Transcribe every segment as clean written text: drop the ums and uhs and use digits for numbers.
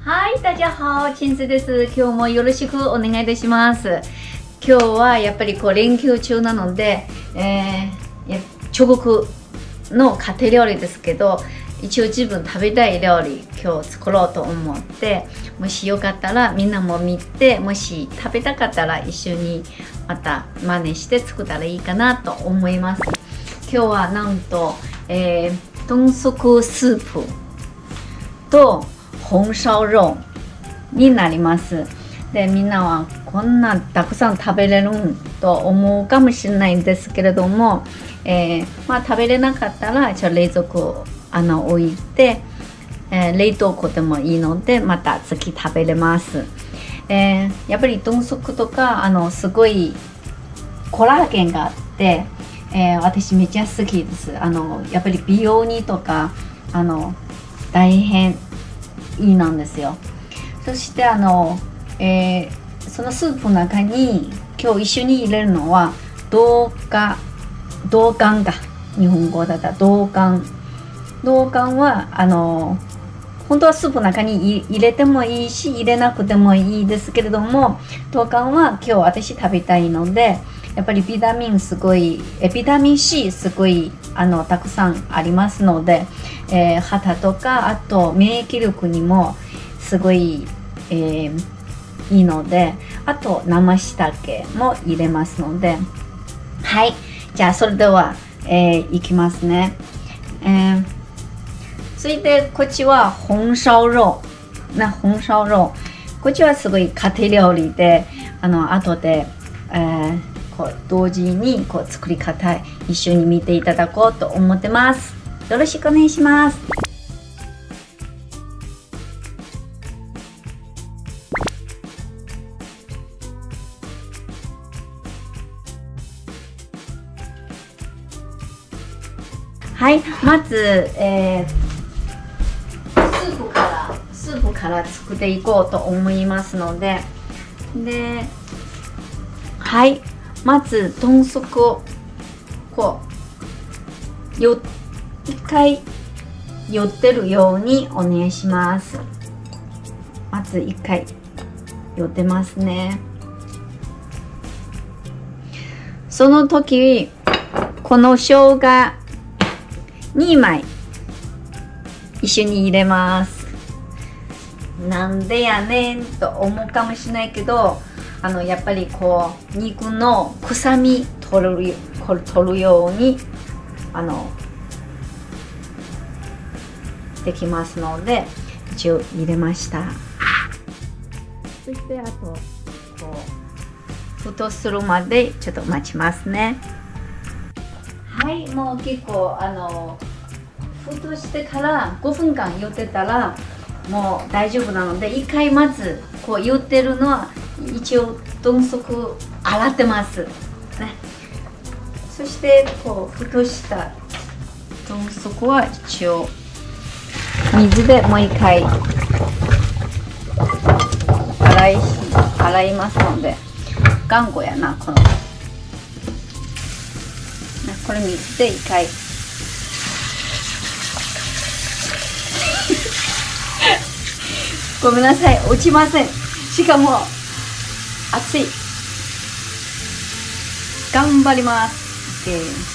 はい、大家好、チンスです。今日もよろしくお願いいたします。今日はやっぱり連休中なので、中国の家庭料理ですけど、一応自分食べたい料理今日作ろうと思って、もしよかったらみんなも見て、もし食べたかったら一緒にまた真似して作ったらいいかなと思います。今日はなんと、豚足スープと紅烧肉になります。で、みんなはこんなたくさん食べれると思うかもしれないんですけれども、食べれなかったら冷蔵庫置いて、冷凍庫でもいいのでまた次食べれます。やっぱり豚足とかすごいコラーゲンがあって、私めっちゃ好きです。やっぱり美容にとか大変いいなんですよ。そしてそのスープの中に今日一緒に入れるのは豆干が日本語だったら豆干は本当はスープの中に入れてもいいし入れなくてもいいですけれども、豆干は今日私食べたいので、やっぱりビタミン C すごいたくさんありますので、肌とかあと免疫力にもすごい、いいので、あと生椎茸も入れますので、はい、じゃあそれでは、いきますね。続いてこっちは紅烧肉こっちはすごい家庭料理で後で、同時に作り方一緒に見ていただこうと思ってます。よろしくお願いします。はい、まず、スープから作っていこうと思いますので、はい、まず豚足を一回寄ってるようにお願いします。まず一回寄ってますね。その時この生姜2枚一緒に入れます。なんでやねんと思うかもしれないけど、やっぱり肉の臭み取るようにできますので一応入れました。そしてあと沸騰するまでちょっと待ちますね。はい、もう結構沸騰してから5分間茹でたらもう大丈夫なので、一回まず茹でるのは一応豚足洗ってますね。そして沸騰した豚足は一応水でもう一回洗いますので、頑固やなこれ水で一回ごめんなさい、落ちません。しかも熱い。頑張ります。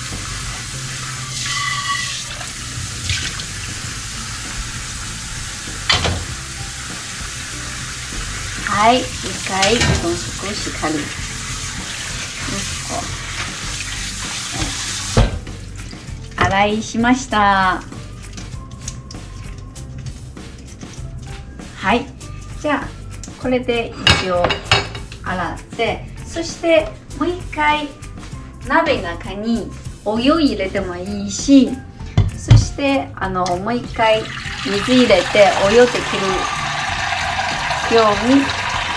はい、一回豚足をしっかり洗いしました。はい、じゃあこれで一応洗って、そしてもう一回鍋の中にお湯入れてもいいし、そしてもう一回水入れてお湯で切るように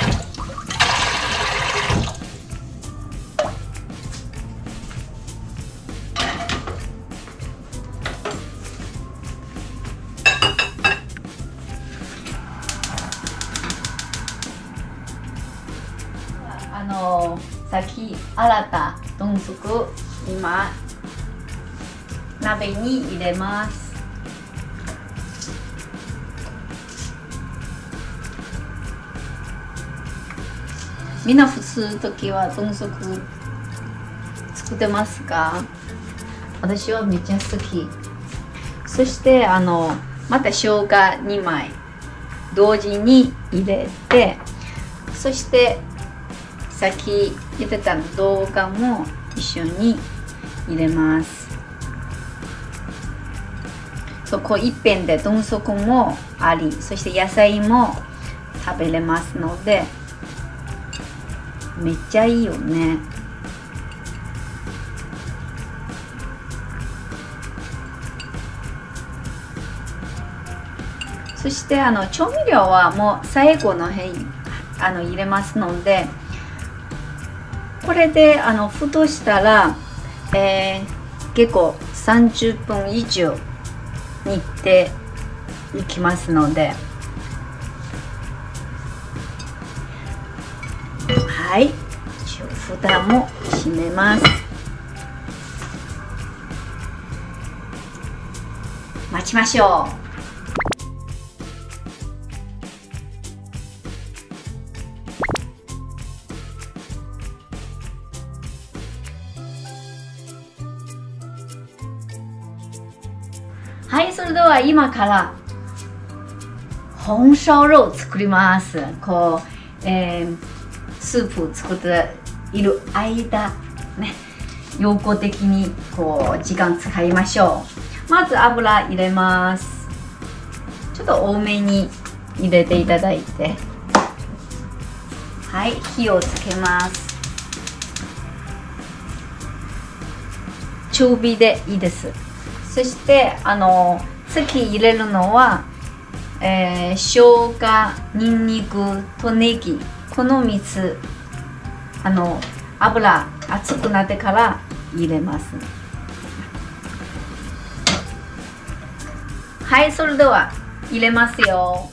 さっき洗った豚足今鍋に入れます。 みんな普通の時は豚足作ってますか？私はめっちゃ好き。そしてまた生姜2枚同時に入れて、そしてさっき言ってた動画も一緒に入れます。そこ一遍で豚足もあり、そして野菜も食べれますのでめっちゃいいよね。そして調味料はもう最後の辺入れますので、これで沸騰したら、結構30分以上煮ていきますので、はい、蓋も閉めます。待ちましょう。はい、それでは今から紅烧肉を作ります。スープを作っている間ね、有効的に時間使いましょう。まず油入れます。ちょっと多めに入れていただいて、はい、火をつけます。中火でいいです。そして次入れるのは、生姜、にんにくとネギ、この3つ油熱くなってから入れます。はい、それでは入れますよ。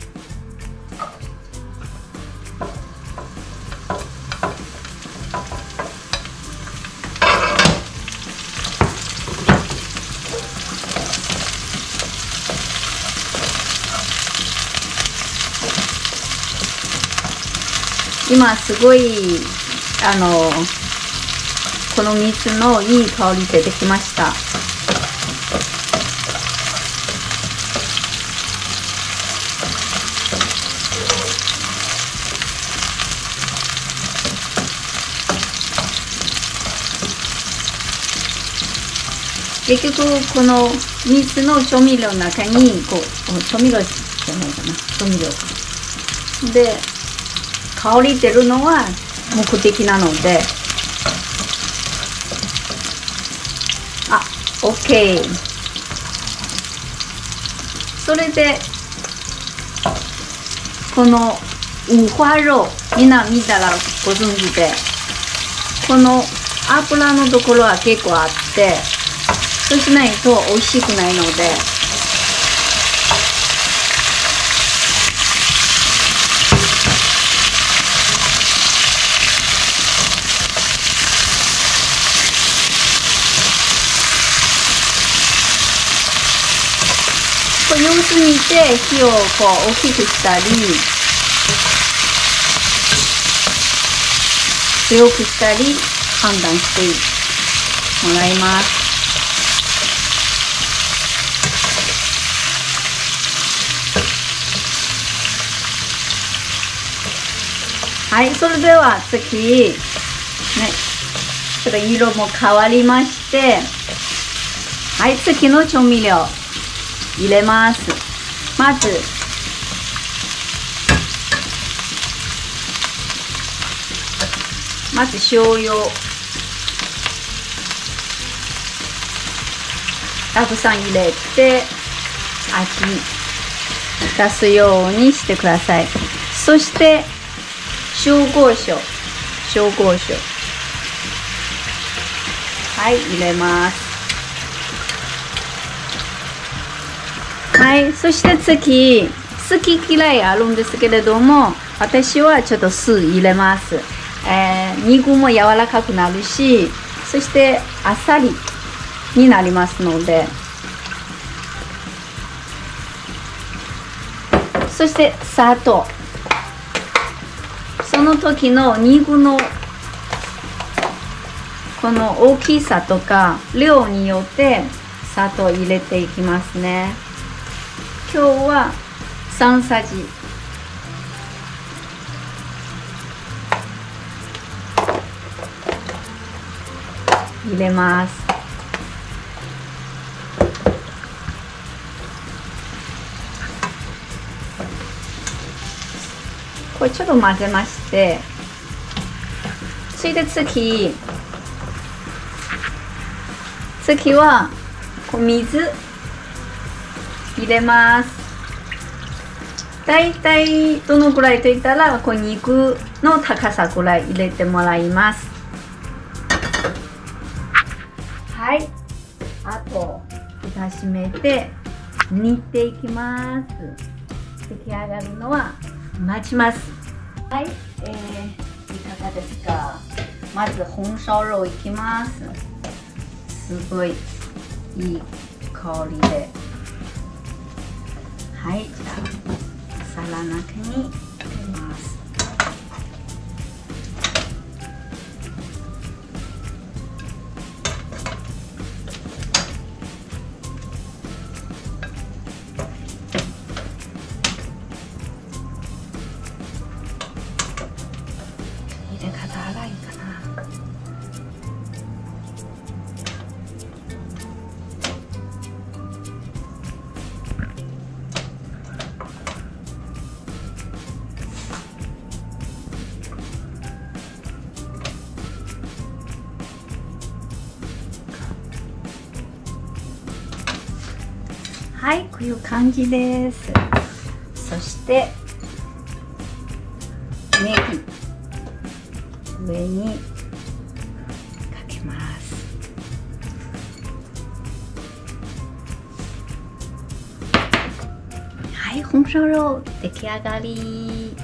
今すごいこの蜜のいい香り出てきました。結局この蜜の調味料の中に調味料じゃないかな、調味料で香り出るのは目的なので、OK。それでこの五花肉、みんな見たらご存知で、この油のところは結構あって、そうしないと美味しくないので、様子見て火を大きくしたり強くしたり判断してもらいます。はい、それでは次ね、ちょっと色も変わりまして、はい、次の調味料入れます。まず醤油たくさん入れて味出すようにしてください。そして紹興酒、はい、入れます。はい、そして次、好き嫌いあるんですけれども、私はちょっと酢入れます。肉も柔らかくなるし、そしてあっさりになりますので、そして砂糖、そその時の肉のこの大きさとか量によって砂糖入れていきますね。今日は3さじ。入れます。これちょっと混ぜまして、それで次は水入れます。だいたいどのくらいといったら肉の高さくらい入れてもらいます。はい、あと蓋閉めて煮ていきます。出来上がるのは待ちます。はい、いかがですか。まず紅烧肉いきます。すごいいい香りで、はい、じゃあ皿の中に入れます。入れ方荒いかな。はい、こういう感じです。そしてネギ上にかけます。はい、紅烧肉出来上がり。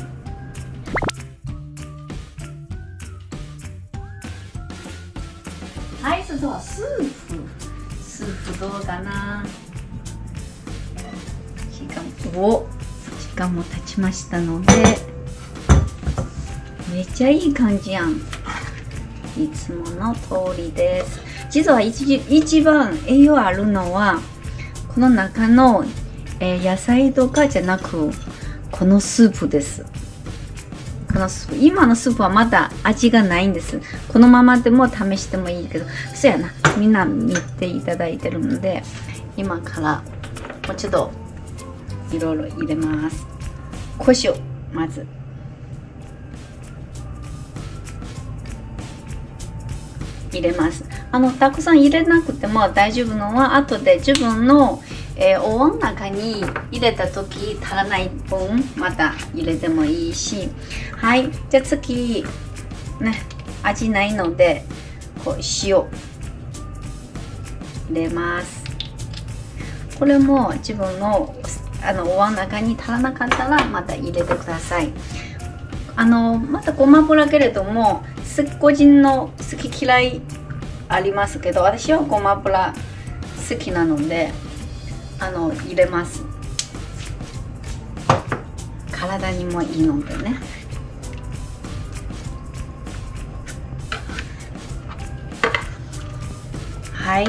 はい、それではスープどうかな。時間も経ちましたので、めっちゃいい感じやん。いつもの通りです。実は一番栄養あるのはこの中の、野菜とかじゃなくこのスープです。このスープ、今のスープはまだ味がないんです。このままでも試してもいいけど、そうやな、みんな見ていただいてるので、今からもうちょっといろいろ入れます。胡椒まず入れます。たくさん入れなくても大丈夫のは、後で自分の、お椀の中に入れた時足らない分また入れてもいいし。はい、じゃあ次ね、味ないので塩入れます。これも自分のお椀の中に足らなかったらまた入れてください。またごま油けれども個人の好き嫌いありますけど、私はごま油好きなので入れます。体にもいいのでね。はい、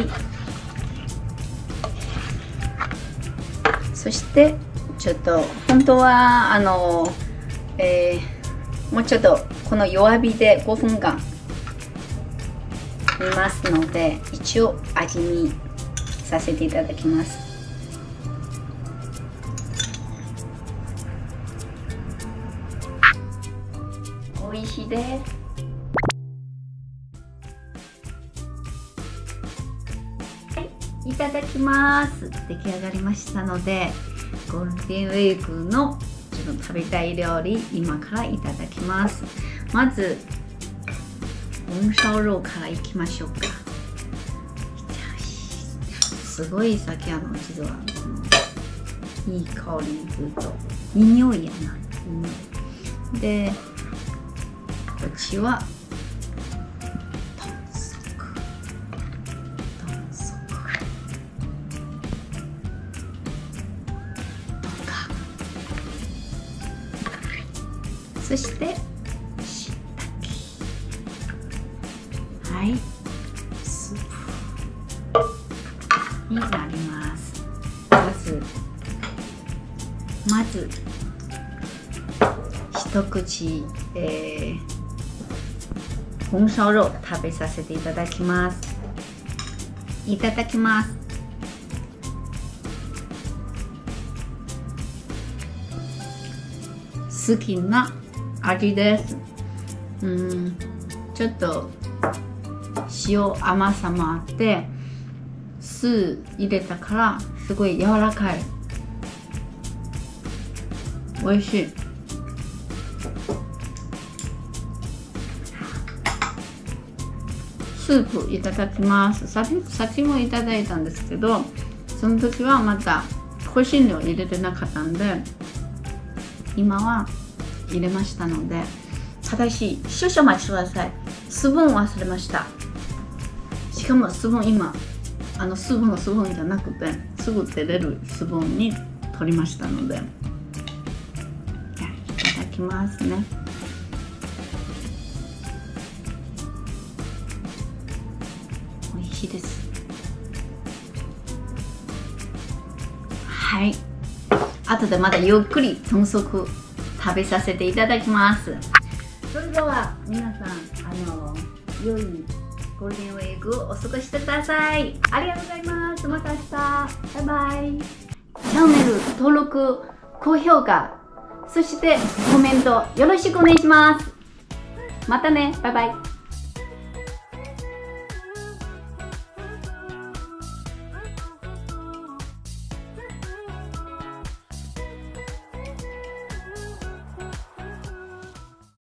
そしてちょっと本当はもうちょっとこの弱火で5分間煮ますので、一応味見させていただきます。美味しいです。はい、いただきます。出来上がりましたので、ゴールデンウィークのちょっと食べたい料理、今からいただきます。まず紅烧肉からいきましょうか。すごいさっき実はいい香りずっといい匂いやな。でこっちは豚足とか、そしてはい、スープになります。まず一口、紅烧肉食べさせていただきます。いただきます。好きな味です。ちょっと塩甘さもあって、酢入れたからすごい柔らかい。美味しい。スープいただきます。さっきもいただいたんですけど、その時はまた香辛料入れてなかったんで、今は入れましたので、ただし少々お待ちください。スプーン忘れました。しかもスプーン今スープのスプーンじゃなくてすぐ出れるスプーンに取りましたので、いただきますね。美味しいです。はい、後でまたゆっくり豚足食べさせていただきます。それでは皆さん良いゴールデンウィークをお過ごしください。ありがとうございます。また明日。バイバイ。チャンネル登録、高評価、そしてコメントよろしくお願いします。またね。バイバイ。